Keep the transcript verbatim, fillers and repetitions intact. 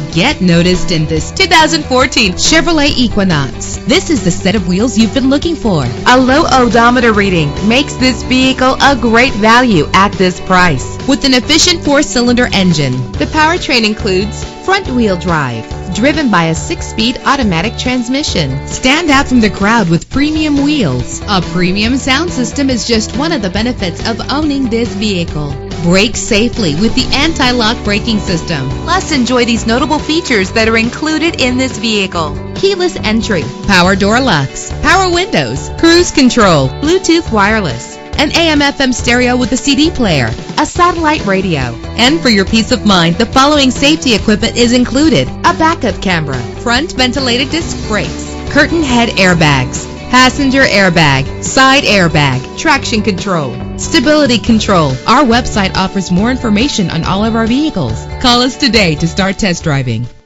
Get noticed in this two thousand fourteen Chevrolet Equinox. This is the set of wheels you've been looking for. A low odometer reading makes this vehicle a great value at this price. With an efficient four-cylinder engine, the powertrain includes front-wheel drive, driven by a six-speed automatic transmission. Stand out from the crowd with premium wheels. A premium sound system is just one of the benefits of owning this vehicle. Brake safely with the anti-lock braking system. Plus, enjoy these notable features that are included in this vehicle: keyless entry, power door locks, power windows, cruise control, Bluetooth wireless, an A M F M stereo with a C D player, a satellite radio. And for your peace of mind, the following safety equipment is included: a backup camera, front ventilated disc brakes, curtain head airbags, passenger airbag, side airbag, traction control, stability control. Our website offers more information on all of our vehicles. Call us today to start test driving.